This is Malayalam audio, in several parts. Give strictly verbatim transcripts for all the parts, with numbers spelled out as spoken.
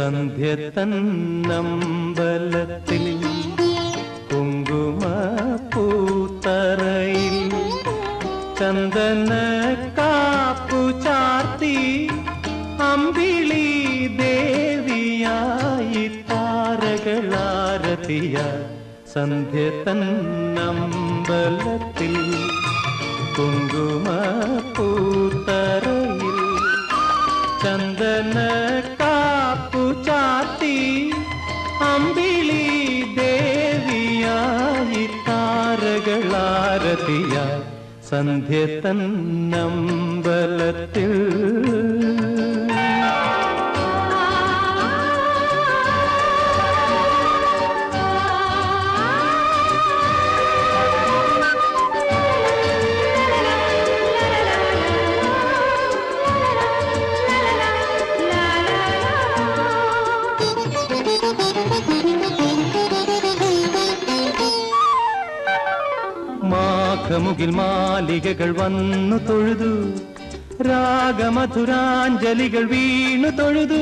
സന്ധ്യ തന്നമ്പലത്തിൽ കുങ്കുമപ്പൂത്തറയിൽ ചന്ദന കാപ്പു ചാർത്തി അമ്പിളി ദേവിയായി താരകളാരതിയ സന്ധ്യ തന്നമ്പലത്തിൽ കുങ്കുമപ്പൂത്തറയിൽ ചന്ദന കാപ്പു ചാർത്തി അമ്പിളി ദേവിയായി താരകളാരതിയ സന്ധ്യ തന്നമ്പലത്തിൽ മാഘമുകിൽ മാലികകൾ വന്നു തൊഴുതു രാഗമധുരാഞ്ജലികൾ വീണു തൊഴുതു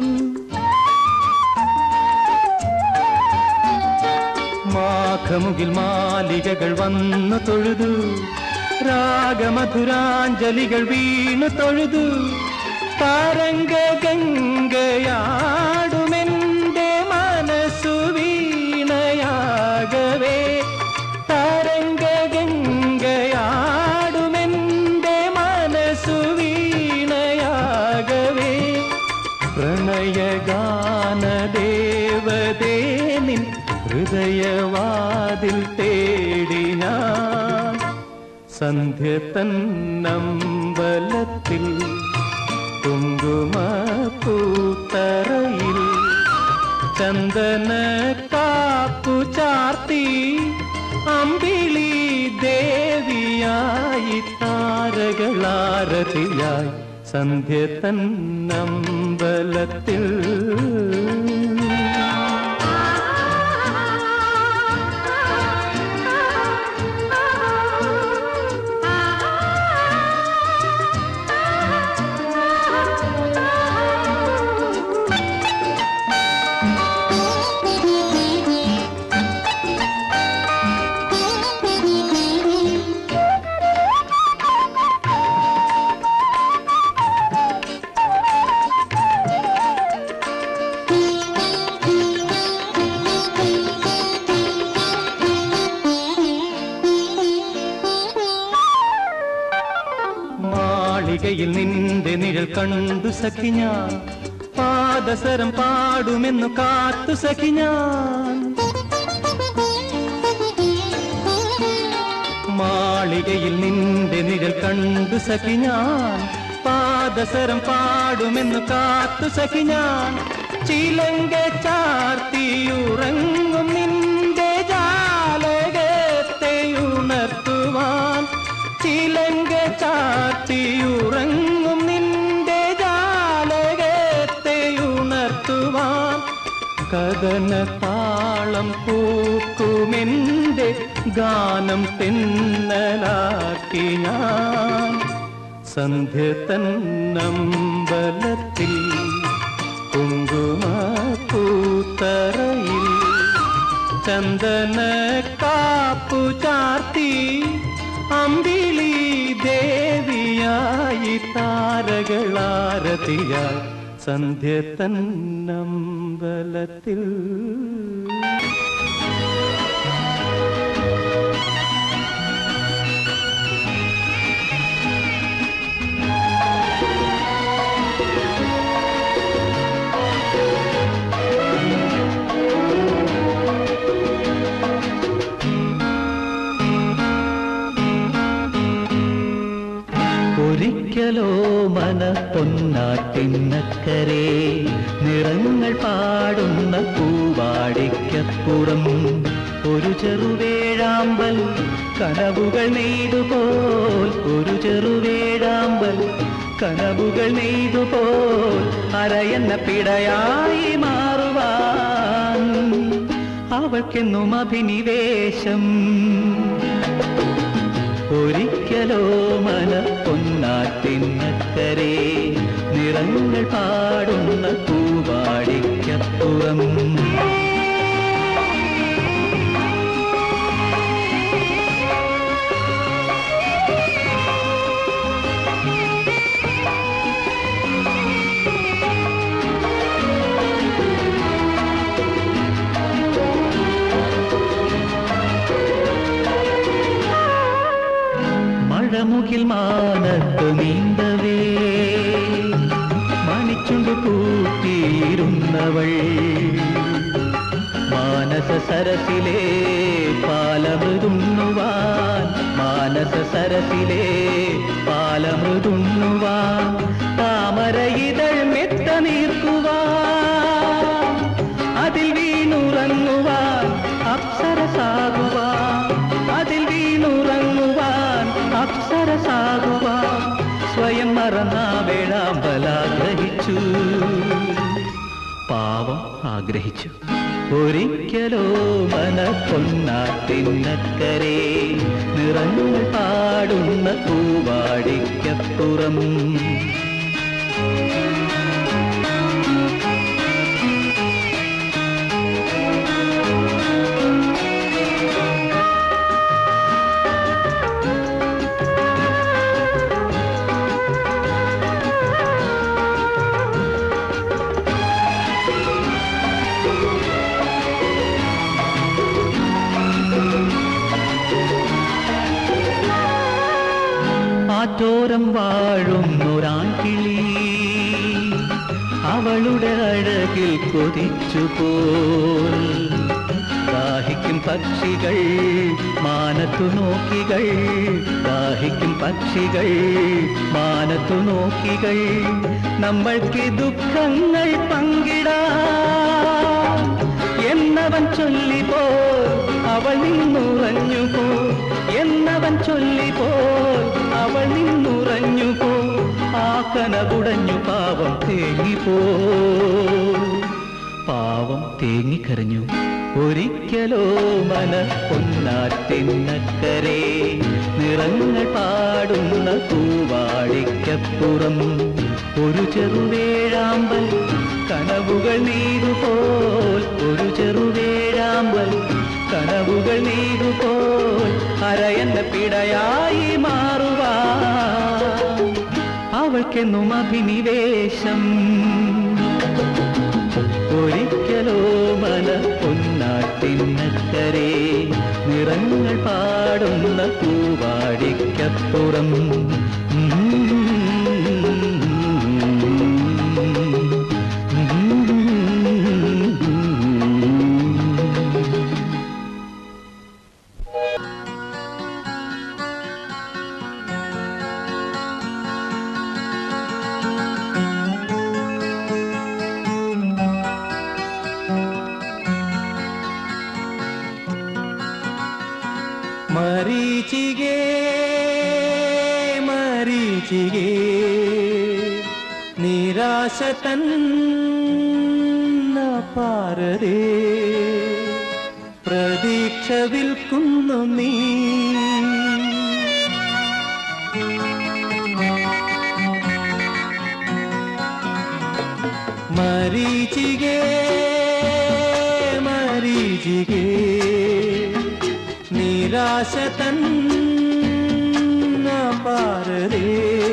മാഘമുകിൽ മാലികകൾ വന്നു തൊഴുതു രാഗമധുരാഞ്ജലികൾ വീണു തൊഴുതു തരംഗ ഗംഗയാടുമെന്റെ മനസ്സു വീണയാകവേ തരംഗ ഗംഗയാടുമെന്റെ മനസ്സു വീണയാകവേ പ്രണയഗാനദേവതേ നിൻ ഹൃദയവാതിൽ തേടി ഞാൻ സന്ധ്യ തന്നമ്പലത്തിൽ കുങ്കുമപ്പൂത്തറയിൽ ചന്ദന കാപ്പു ചാർത്തി അമ്പിളി ദേവിയായി താരകളാരതിയായി സന്ധ്യ തന്നമ്പലത്തിൽ മാളികയിൽ നിന്റെ നിഴൽ കണ്ടു സഖി ഞാൻ പാദസരം പാടുമെന്നു കാത്തു സഖി ഞാൻ മാളികയിൽ നിന്റെ നിഴൽ കണ്ടു സഖി ഞാൻ പാദസരം പാടുമെന്നു കാത്തു സഖി ഞാൻ ചിലങ്ക ചാർത്തിയുറങ്ങും നിന്റെ ജാലകത്തെ ഉണർത്തുവാൻ ചിലങ്ക ചാർത്തിയുറങ്ങും നിന്റെ ജാലകത്തെ ഉണർത്തുവാൻ കഥന താളം പൂക്കുമെന്റെ ഗാനം തെന്നലാക്കി ഞാൻ സന്ധ്യ തന്നമ്പലത്തിൽ കുങ്കുമപ്പൂത്തറയിൽ ചന്ദന കാപ്പു ചാർത്തി അമ്പിളി ദേവിയായി താരകളാരതിയായി സന്ധ്യ തന്നമ്പലത്തിൽ ഒരിക്കലോ മന പൊന്നാട്ടിന്നക്കരെ നിറങ്ങൾ പാടുന്ന പൂവാടിക്കപ്പുറം ഒരു ചെറുവേഴാമ്പൽ കനവുകൾ നെയ്തുപോൽ ഒരു ചെറുവേഴാമ്പൽ കനവുകൾ നെയ്തുപോൽ അരയെന്ന പിടയായി മാറുവാൻ അവൾക്കെന്നും അഭിനിവേശം ഒരിക്കലോ മന പൊന്നാട്ടിന്നക്കരെ നിറങ്ങൾ പാടുന്ന പൂവാടി വാടിക്കപ്പുറം. മഴമുകിൽ മാനത്ത് നീന്തവേ മണിച്ചുണ്ടു കൂട്ടിയിരുന്നവൾ മാനസ സരസിലെ പാലമൃതുണ്ണുവാൻ മാനസ സരസിലെ പാലമൃതുണ്ണുവാൻ താമര ഇതൾ മെത്ത നീർക്കുവാൻ അതിൽ വീണുറങ്ങുവാൻ അപ്സരസാകുവാൻ അതിൽ വീണുറങ്ങുവാൻ അപ്സരസാകുവാൻ സ്വയം മറന്ന വേഴാമ്പലാഗ്രഹിച്ചു പാവം ആഗ്രഹിച്ചു. ഒരിക്കലോ മനപ്പൊന്നാട്ടിന്നക്കരെ നിറങ്ങൾ പാടുന്ന പൂവാടിക്കപ്പുറം. ആറ്റോരം വാഴുന്നൊരാൺകിളി അവളുടെ അഴകിൽ കൊതിച്ചുപോൽ ദാഹിക്കും പക്ഷികൾ മാനത്തു നോക്കികൾ ദാഹിക്കും പക്ഷികൾ മാനത്തു നോക്കികൾ നമ്മൾക്ക് ദുഃഖങ്ങൾ പങ്കിടാം എന്നവൻ ചൊല്ലിപ്പോ അവൾ നിന്നുറഞ്ഞുപോ എന്നവൻ ചൊല്ലിപ്പോ അവൾ നിന്നുറഞ്ഞുപോ ആ കനകുടഞ്ഞു പാവം തേങ്ങിപ്പോ പാവം തേങ്ങിക്കരഞ്ഞു. ഒരിക്കലോ മനപ്പൊന്നാട്ടിന്നക്കരെ നിറങ്ങൾ പാടുന്ന പൂവാടിക്കപ്പുറം. ഒരു ചെറുവേഴാമ്പൽ കനവുകൾ നീരുപോൽ ഒരു ചെറുവേഴാമ്പൽ കനവുകൾ നീരുപോൽ അരയന്ന പിടയായി മാറുവാൻ അവൾക്കെന്നും അഭിനിവേശം. ഒരിക്കലോ മനപ്പൊന്നാട്ടിന്നക്കരെ നിറങ്ങൾ പാടുന്ന പൂവാടിക്കപ്പുറം. മരീചികേ മരീചികേ നിരാശ തന്ന പാരതേ പ്രതീക്ഷ വിൽക്കുന്നു നീ. മരീചികേ മരീചികേ നിരാശ തന്ന പാരതേ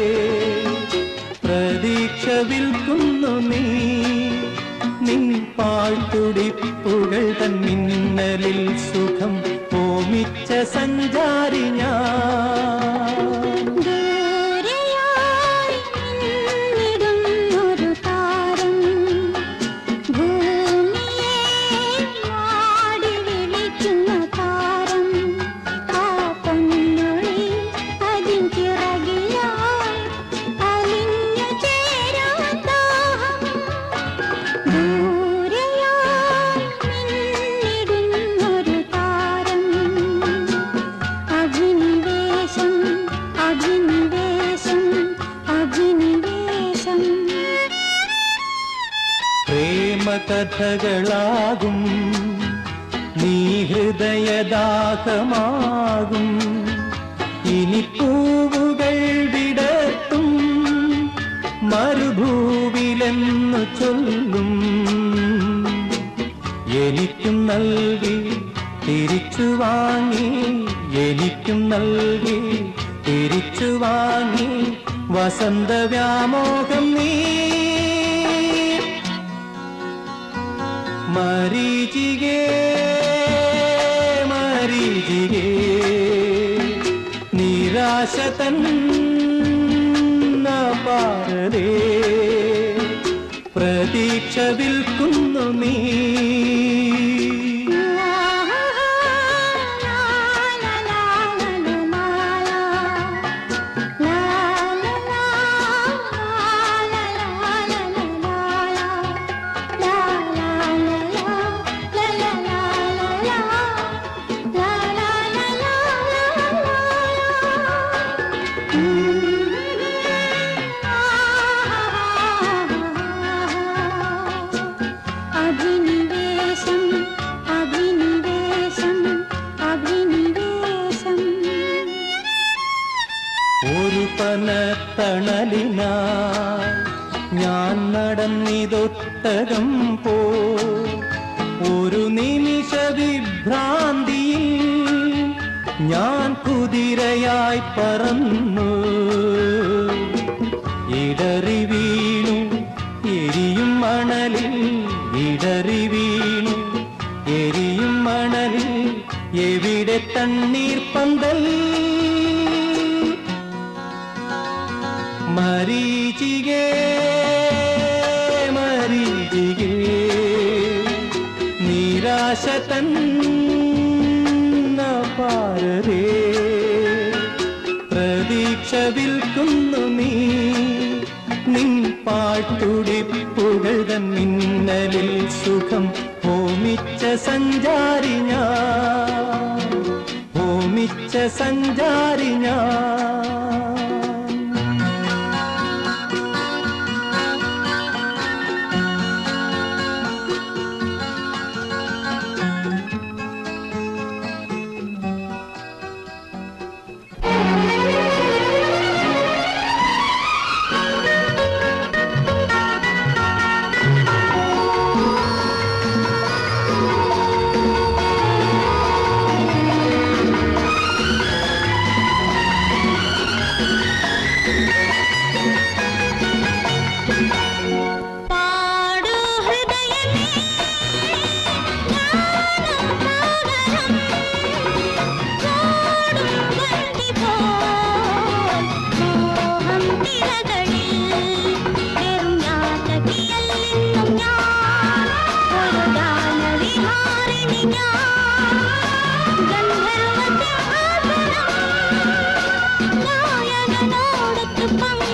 പ്രതീക്ഷ വിൽക്കുന്നു നീ. നിൻ പാഴ്ത്തുടിപ്പുകൾ തൻ മിന്നലിൽ സുഖം ഓമിച്ച സഞ്ചാരി ഞാൻ. കഥകളാകും നീ ഹൃദയദാഹമാകും ഇനി പൂവുകൾ വിടത്തും മരുഭൂവിലെന്നു ചൊല്ലും. വാങ്ങി വസന്ത വ്യാമോഹം നീ മരീചികേ മരീചികേ നിരാശ തന്ന പാരതേ പ്രതീക്ഷ വിൽക്കുന്നു നീ ഒരു പനത്തണലിനായി ഞാൻ നടന്നിതൊട്ടകം പോ ഒരു നിമിഷ വിഭ്രാന്തിയിൽ ഞാൻ കുതിരയായി പറന്നു ഇടറി വീണു എരിയും മണലിൽ ഇടറി വീണു എരിയും മണലിൽ എവിടെ തണ്ണീർ പന്തൽ മരീചികേ മരീചികേ നിരാശ തന്ന പാരതേ പ്രതീക്ഷ വിൽക്കുന്നു നീ നിൻ പാട്ടുടിപ്പുകൾ തൻ മിന്നലിൽ സുഖം ഹോമിച്ച സഞ്ചാരി ഞാൻ ഹോമിച്ച സഞ്ചാരി ഞാൻ Pang